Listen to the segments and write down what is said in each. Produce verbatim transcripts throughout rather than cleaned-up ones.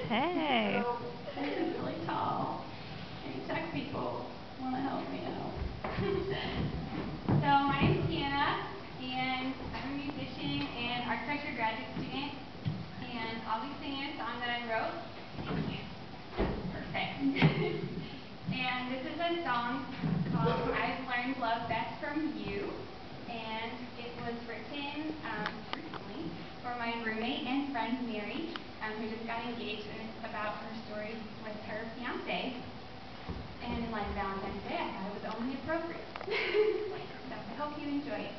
Hey. So, this is really tall. Any tech people want to help me out? So, my name's Tiana, and I'm a musician and architecture graduate student. And I'll be singing a song that I wrote. Thank you. Perfect. And this is a song called I've Learned Love Best From You. And it was written um, recently for my roommate and friend Mary, um, who just got engaged, and it's about her story with her fiance. And like Valentine's Day, I thought it was only appropriate. So I hope you enjoy it.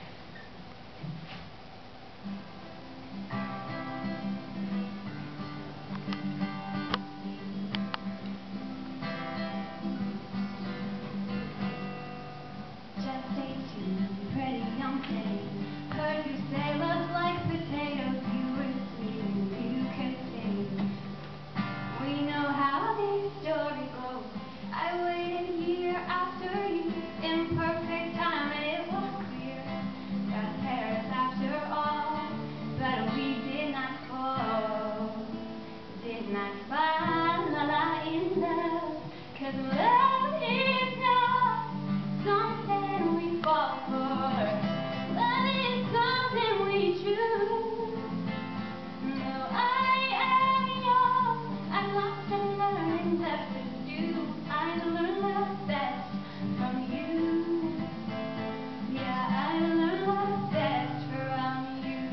Just eighteen, pretty young thing. Heard you say love like potatoes. You were sweet and you could sing. We know how this story goes. I waited year after year in perfect time, and it was clear that Paris after all. But we did not fall, did not fall la la in love. 'Cause love is not something we fall for. Love is something we choose. No, I am young. I'm lost and learning left to do. I learn love best from you. Yeah, I learn love best from you.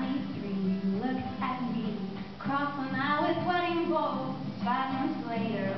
Twenty-three, look at me. Cross an aisle with wedding bowls. Five months later,